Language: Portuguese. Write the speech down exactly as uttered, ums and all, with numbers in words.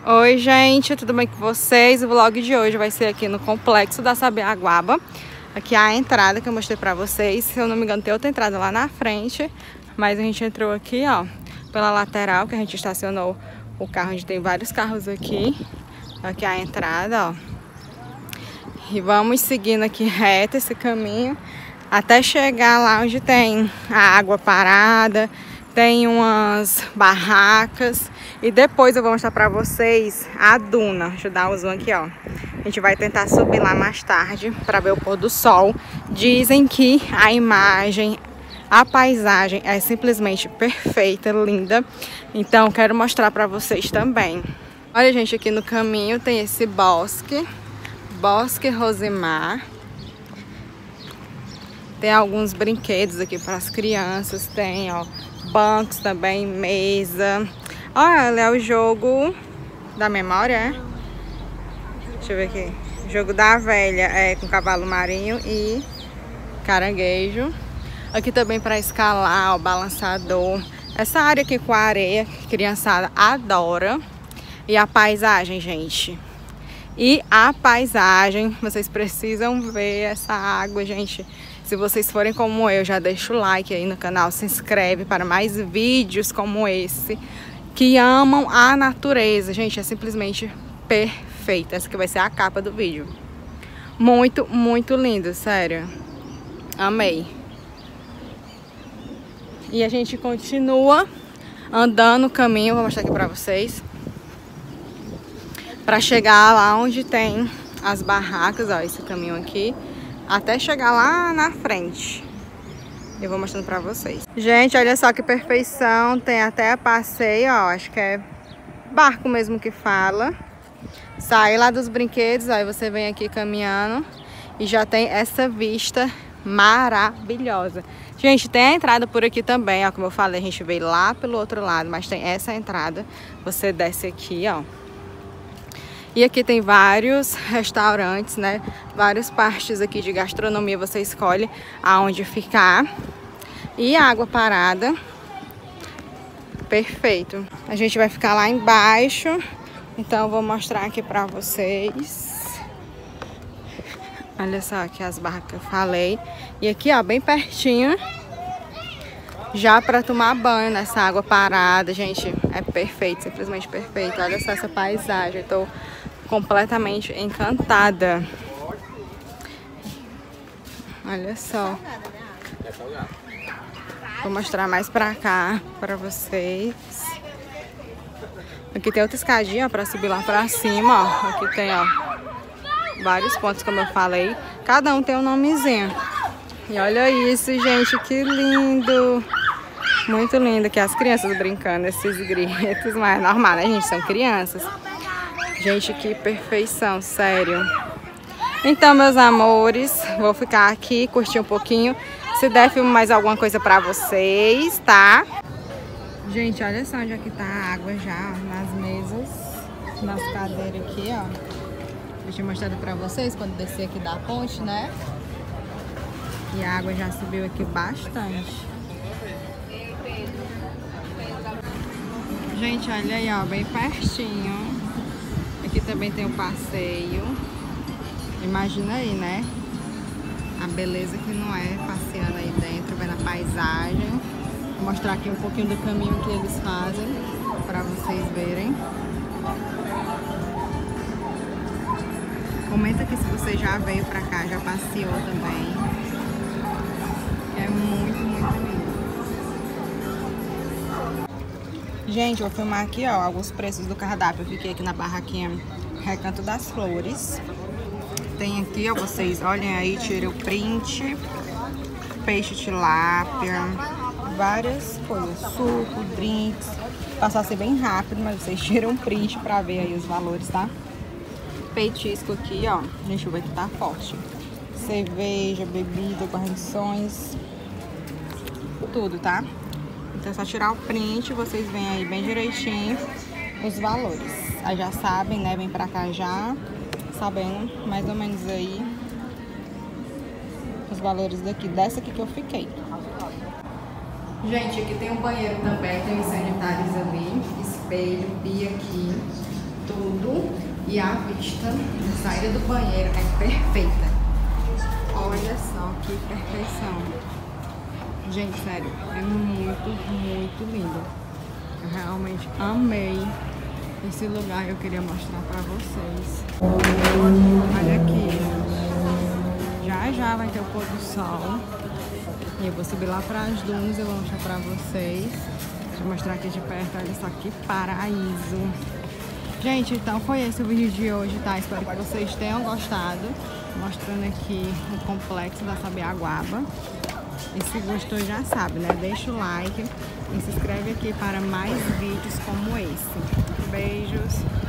Oi gente, tudo bem com vocês? O vlog de hoje vai ser aqui no Complexo da Sabiaguaba. Aqui é a entrada que eu mostrei pra vocês. Se eu não me engano tem outra entrada lá na frente, mas a gente entrou aqui, ó, pela lateral, que a gente estacionou o carro, onde tem vários carros aqui. Aqui é a entrada, ó. E vamos seguindo aqui reto esse caminho até chegar lá onde tem a água parada, tem umas barracas. E depois eu vou mostrar pra vocês a duna. Deixa eu dar um zoom aqui, ó. A gente vai tentar subir lá mais tarde pra ver o pôr do sol. Dizem que a imagem, a paisagem é simplesmente perfeita, linda. Então quero mostrar pra vocês também. Olha, gente, aqui no caminho tem esse bosque. Bosque Rosimar. Tem alguns brinquedos aqui para as crianças. Tem, ó, bancos também, mesa. Olha, é o jogo da memória, é? Deixa eu ver aqui. Jogo da velha, é com cavalo marinho e caranguejo. Aqui também para escalar, ó, balançador. Essa área aqui com a areia, que a criançada adora. E a paisagem, gente. E a paisagem, vocês precisam ver essa água, gente. Se vocês forem como eu, já deixa o like aí no canal, se inscreve para mais vídeos como esse, que amam a natureza. Gente, é simplesmente perfeita. Essa aqui vai ser a capa do vídeo. Muito, muito lindo, sério. Amei. E a gente continua andando o caminho, vou mostrar aqui pra vocês. Pra chegar lá onde tem as barracas, ó, esse caminho aqui, até chegar lá na frente. Eu vou mostrando pra vocês. Gente, olha só que perfeição. Tem até passeio, ó, acho que é barco mesmo que fala. Sai lá dos brinquedos, aí você vem aqui caminhando e já tem essa vista maravilhosa. Gente, tem a entrada por aqui também, ó, como eu falei, a gente veio lá pelo outro lado, mas tem essa entrada. Você desce aqui, ó. E aqui tem vários restaurantes, né? Várias partes aqui de gastronomia. Você escolhe aonde ficar. E a água parada. Perfeito. A gente vai ficar lá embaixo. Então eu vou mostrar aqui pra vocês. Olha só aqui as barracas que eu falei. E aqui, ó, bem pertinho. Já pra tomar banho nessa água parada. Gente, é perfeito. Simplesmente perfeito. Olha só essa paisagem. Eu tô completamente encantada. Olha só. Vou mostrar mais pra cá pra vocês. Aqui tem outra escadinha, ó, pra subir lá pra cima, ó. Aqui tem, ó, vários pontos, como eu falei. Cada um tem um nomezinho. E olha isso, gente, que lindo. Muito lindo. Aqui as crianças brincando, esses gritos. Mas é normal, né, gente? São crianças. Gente, que perfeição, sério. Então, meus amores, vou ficar aqui, curtir um pouquinho. Se der, filmo mais alguma coisa pra vocês, tá? Gente, olha só onde é que tá a água já, nas mesas, nas cadeiras aqui, ó. Eu tinha mostrado pra vocês quando descer aqui da ponte, né? E a água já subiu aqui bastante. Gente, olha aí, ó, bem pertinho. Aqui também tem um passeio. Imagina aí, né? A beleza que não é passeando aí dentro, vendo a paisagem. Vou mostrar aqui um pouquinho do caminho que eles fazem para vocês verem. Comenta aqui se você já veio pra cá, já passeou também. É muito, muito lindo. Gente, vou filmar aqui, ó, alguns preços do cardápio. Eu fiquei aqui na barraquinha Recanto das Flores. Tem aqui, ó, vocês olhem aí, tirei o print. Peixe tilápia, várias coisas, suco, drinks. Passar a ser bem rápido, mas vocês tiram um print pra ver aí os valores, tá? Petisco aqui, ó, deixa eu ver que tá forte. Cerveja, bebida, guarnições, tudo, tá? Então é só tirar o print, vocês veem aí bem direitinho os valores. Aí já sabem, né? Vem pra cá já, sabendo mais ou menos aí os valores daqui, dessa aqui que eu fiquei. Gente, aqui tem um banheiro também, tem os sanitários ali, espelho, pia aqui, tudo. E a vista da saída do banheiro é perfeita. Olha só que perfeição. Gente, sério, é muito, muito lindo. Eu realmente amei esse lugar, eu queria mostrar pra vocês. Olha aqui. Já já vai ter o pôr do sol. E eu vou subir lá para as dunas e vou mostrar pra vocês. Deixa eu mostrar aqui de perto, olha só que paraíso. Gente, então foi esse o vídeo de hoje, tá? Espero que vocês tenham gostado. Mostrando aqui o complexo da Sabiaguaba. E se gostou já sabe, né? Deixa o like e se inscreve aqui para mais vídeos como esse. Beijos!